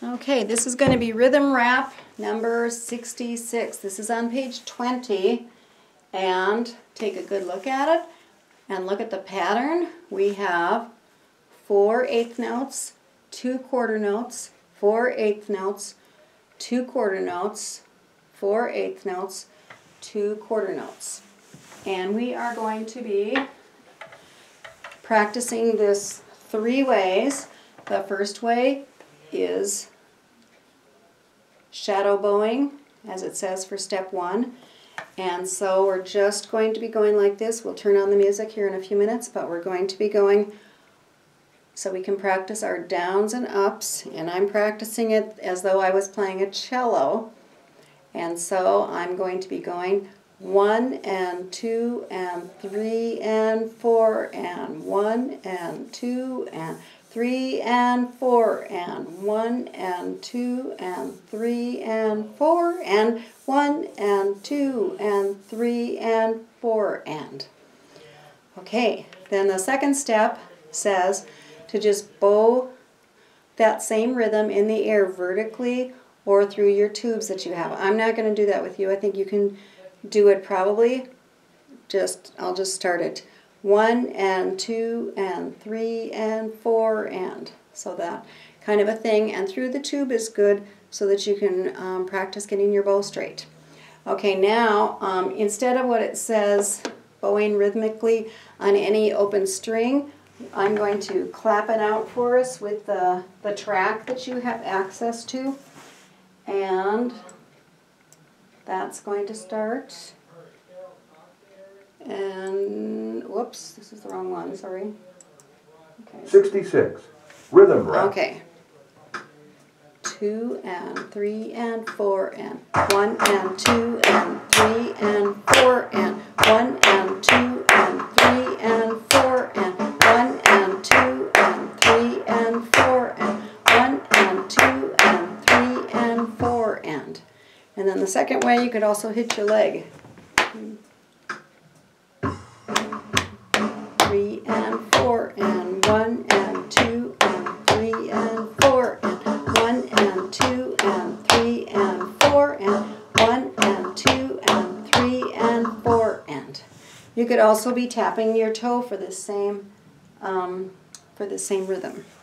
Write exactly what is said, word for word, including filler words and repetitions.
Okay, this is going to be Rhythm Rap number sixty-six. This is on page twenty, and take a good look at it and look at the pattern. We have four eighth notes, two quarter notes, four eighth notes, two quarter notes, four eighth notes, two quarter notes. And we are going to be practicing this three ways. The first way is shadow bowing, as it says for step one. And so we're just going to be going like this. We'll turn on the music here in a few minutes, but we're going to be going so we can practice our downs and ups. And I'm practicing it as though I was playing a cello. And so I'm going to be going one and two and three and four and one and two and three and four and one and two and three and four and one and two and three and four and. Okay, then the second step says to just bow that same rhythm in the air vertically or through your tubes that you have. I'm not going to do that with you. I think you can do it probably. Just, I'll just start it. One and two and three and four and. So that kind of a thing. And through the tube is good so that you can um, practice getting your bow straight. Okay, now um, instead of what it says, bowing rhythmically on any open string, I'm going to clap it out for us with the, the track that you have access to. And that's going to start. And, whoops, this is the wrong one, sorry. Okay. sixty-six. Rhythm Rap. Okay. Two and three and four and one and two and three and four and one and two and three and four and one and two and three and four and one and two and three and four and. And then the second way, you could also hit your leg. Three and four and one and two and three and four and one and two and three and four and one and two and three and four and. You could also be tapping your toe for the same um, for the same rhythm.